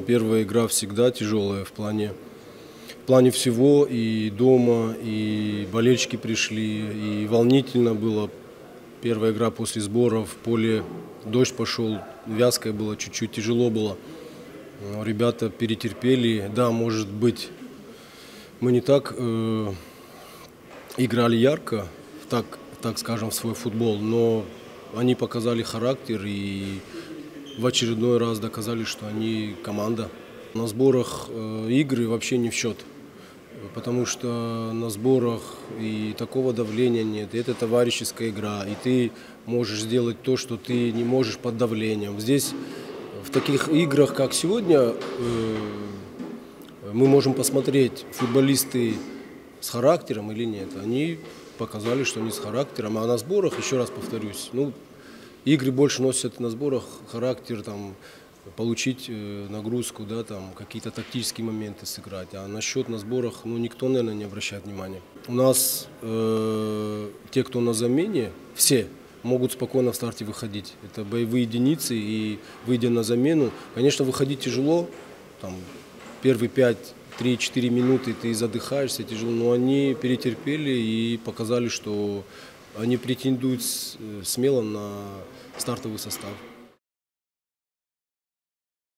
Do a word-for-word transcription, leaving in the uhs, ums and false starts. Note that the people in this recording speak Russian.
Первая игра всегда тяжелая в плане, в плане всего, и дома, и болельщики пришли, и волнительно было. Первая игра после сбора в поле, дождь пошел, вязкое было, чуть-чуть тяжело было. Но ребята перетерпели. Да, может быть, мы не так э, играли ярко, так, так скажем, в свой футбол, но они показали характер и в очередной раз доказали, что они команда. На сборах э, игры вообще не в счет, потому что на сборах и такого давления нет, и это товарищеская игра, и ты можешь сделать то, что ты не можешь под давлением. Здесь в таких играх, как сегодня, э, мы можем посмотреть, футболисты с характером или нет. Они показали, что они с характером, а на сборах, еще раз повторюсь, ну, игры больше носят на сборах характер, там, получить э, нагрузку, да, там, какие-то тактические моменты сыграть. А насчет на сборах, ну, никто, наверное, не обращает внимания. У нас э, те, кто на замене, все могут спокойно в старте выходить. Это боевые единицы, и выйдя на замену, конечно, выходить тяжело. Там, первые пять, три-четыре минуты ты задыхаешься, тяжело, но они перетерпели и показали, что они претендуют смело на стартовый состав.